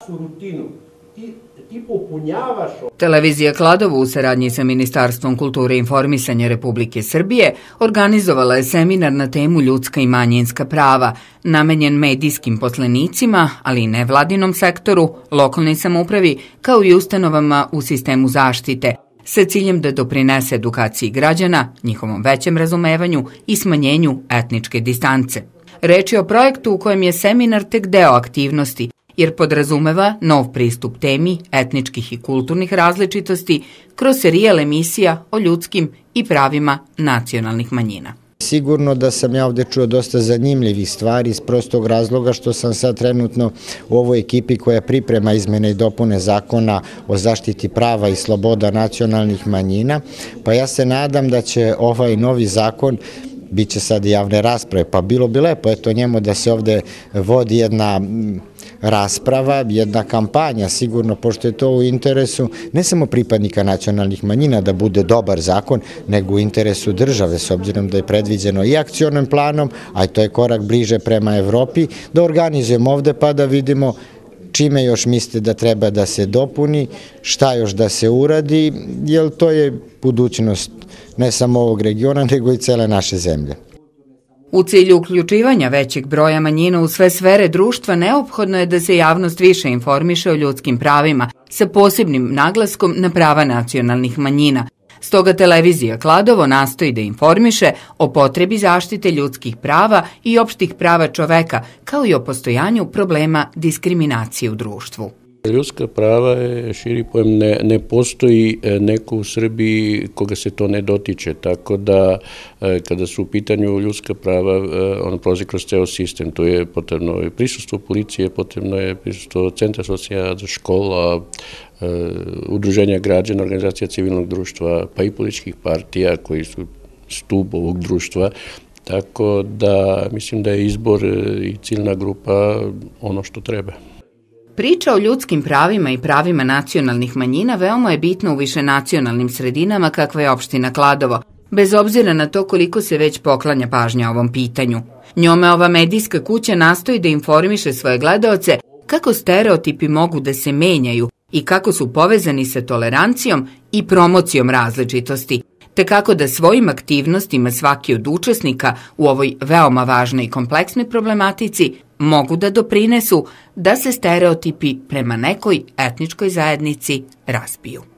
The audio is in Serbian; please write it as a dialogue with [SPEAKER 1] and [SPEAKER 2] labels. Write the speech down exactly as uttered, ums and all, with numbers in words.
[SPEAKER 1] Televizija Kladovo u saradnji sa Ministarstvom kulture i informisanja Republike Srbije organizovala je seminar na temu ljudska i manjinska prava, namenjen medijskim poslenicima, ali i nevladinom sektoru, lokalnoj samoupravi, kao i ustanovama u sistemu zaštite, sa ciljem da doprinese edukaciji građana, njihovom većem razumevanju i smanjenju etničke distance. Reč je o projektu u kojem je seminar tek deo aktivnosti, jer podrazumeva nov pristup temi etničkih i kulturnih različitosti kroz serijal emisija o ljudskim i pravima nacionalnih manjina.
[SPEAKER 2] Sigurno da sam ja ovde čuo dosta zanimljivih stvari iz prostog razloga što sam sad trenutno u ovoj ekipi koja priprema izmene i dopune zakona o zaštiti prava i sloboda nacionalnih manjina, pa ja se nadam da će ovaj novi zakon, bit će sad javne rasprave, pa bilo bi lepo eto njemu da se ovde vodi jedna rasprava, jedna kampanja, sigurno, pošto je to u interesu ne samo pripadnika nacionalnih manjina da bude dobar zakon, nego u interesu države, s obzirom da je predviđeno i akcionim planom, a to je korak bliže prema Evropi, da organizujemo ovde pa da vidimo čime još mislite da treba da se dopuni, šta još da se uradi, jer to je budućnost ne samo ovog regiona, nego i cele naše zemlje.
[SPEAKER 1] U cilju uključivanja većeg broja manjina u sve sfere društva neophodno je da se javnost više informiše o ljudskim pravima, sa posebnim naglaskom na prava nacionalnih manjina. Stoga televizija Kladovo nastoji da informiše o potrebi zaštite ljudskih prava i opštih prava čoveka, kao i o postojanju problema diskriminacije u društvu.
[SPEAKER 3] Ljudska prava je širi pojem, ne, ne postoji neko u Srbiji koga se to ne dotiče, tako da kada su u pitanju ljudska prava, ono prolazi kroz ceo sistem, tu je potrebno prisustvo policije, potrebno je prisustvo centra socijala, škola, udruženja građana, organizacija civilnog društva, pa i političkih partija koji su stub ovog društva, tako da mislim da je izbor i ciljna grupa ono što treba.
[SPEAKER 1] Priča o ljudskim pravima i pravima nacionalnih manjina veoma je bitna u višenacionalnim sredinama kakva je opština Kladovo, bez obzira na to koliko se već poklanja pažnja ovom pitanju. Njome ova medijska kuća nastoji da informiše svoje gledaoce kako stereotipi mogu da se menjaju i kako su povezani sa tolerancijom i promocijom različitosti, te kako da svojim aktivnostima svaki od učesnika u ovoj veoma važnoj i kompleksnoj problematici mogu da doprinesu da se stereotipi prema nekoj etničkoj zajednici razbiju.